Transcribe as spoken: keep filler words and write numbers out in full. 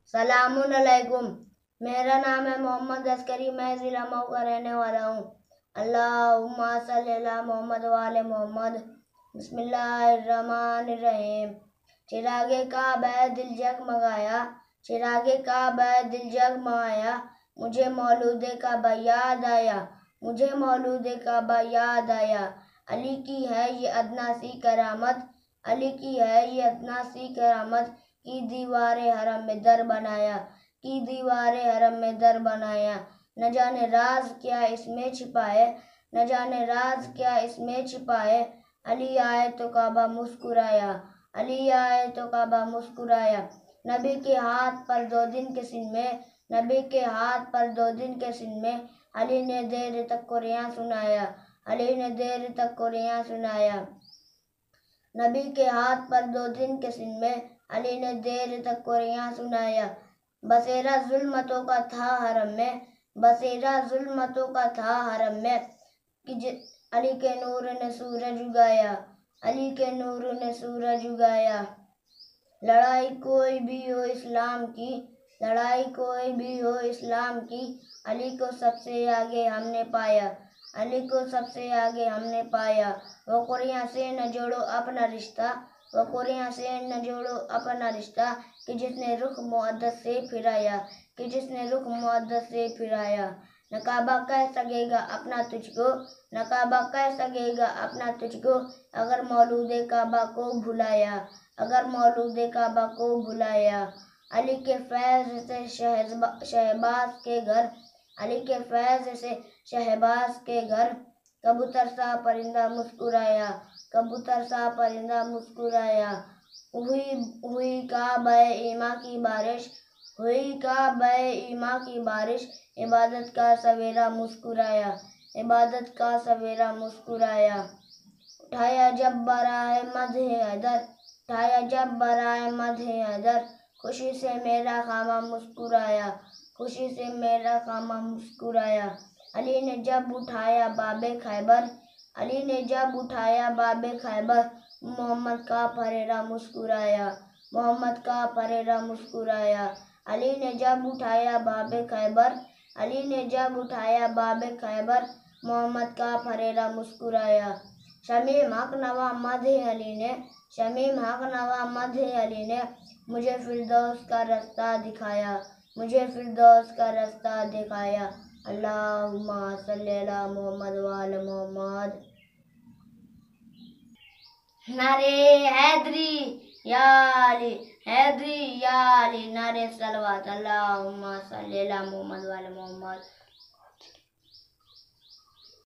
सलाम अलैकुम। मेरा नाम है मोहम्मद अस्करी, मैं ज़िला मऊ का रहने वाला हूँ। अल्लाहुम्मा सल्ली अला मोहम्मद व आले मोहम्मद। बिस्मिल्लाहिर्रहमानिर्रहीम। चिरागे काबा दिल जगमगाया, चिरागे काबा दिल जगमगाया, मुझे मौलूद काबा याद आया, मुझे मौलूद काबा याद आया। अली की है ये अदना सी करामत, अली की है ये अदना सी करामत, की दीवारे हरम में दर बनाया, की दीवारे हरम में दर बनाया। न जाने राज क्या इसमें छिपाए, न जाने राज क्या इसमें छिपाए। अली आए तो काबा मुस्कुराया, अली आए तो काबा मुस्कुराया। नबी के हाथ पर दो दिन के सिन में, नबी के हाथ पर दो दिन के सिन में, अली ने देर तक कुरान सुनाया, अली ने देर तक कुरान सुनाया। नबी के हाथ पर दो दिन के सिन में, अली ने देर तक कुरान सुनाया। बसेरा जुल्मतों का था हरम में, बसेरा जुल्मतों का था हरम में, कि अली के नूर ने सूरज उगाया, अली के नूर ने सूरज उगाया। लड़ाई कोई भी हो इस्लाम की, लड़ाई कोई भी हो इस्लाम की, अली को सबसे आगे हमने पाया, अली को सबसे आगे हमने पाया। वो कुरान से न जोड़ो अपना रिश्ता, वो कुरान से न जोड़ो अपना रिश्ता, कि जिसने रुख मुक़द्दस से फिराया, कि जिसने रुख मुक़द्दस से फिराया। न काबा कह सकेगा अपना तुझको, न काबा कह सकेगा अपना तुझको, अगर मौलूद काबा को भुलाया, अगर मौलूद काबा को भुलाया। अली के फैज़ से शहबाज के घर, अली के फैज़ से शहबाज के घर, कबूतर सा परिंदा मुस्कुराया, कबूतर सा परिंदा मुस्कुराया। हुई हुई काबा ईमा की बारिश, हुई काबा ईमा की बारिश, इबादत का सवेरा मुस्कुराया, इबादत का सवेरा मुस्कुराया। उठाया जब बराए मदहे हैदर, उठाया जब बराए मदहे हैदर, खुशी से मेरा खामा मुस्कुराया, खुशी से मेरा खामा मुस्कुराया। अली ने जब उठाया बाबे खैबर, अली ने जब उठाया बाबे खैबर, मोहम्मद का फरेरा मुस्कुराया, मोहम्मद का फरेरा मुस्कुराया। अली ने जब उठाया बाबे खैबर, अली ने जब उठाया बाबे खैबर, मोहम्मद का फरेरा मुस्कुराया। शमीम हक नवा मदहे अली ने, शमीम हक नवा मदहे अली ने, मुझे फिरदौस का रास्ता दिखाया, मुझे फिरदौस का रास्ता दिखाया। अल्लाहुम्मा सल्ली अला मोहम्मद व आले मोहम्मद। नारे हैदरी या अली, हैदरी या अली, नारे सलवात। अल्लाहुम्मा सल्ली अला मोहम्मद व आले मोहम्मद।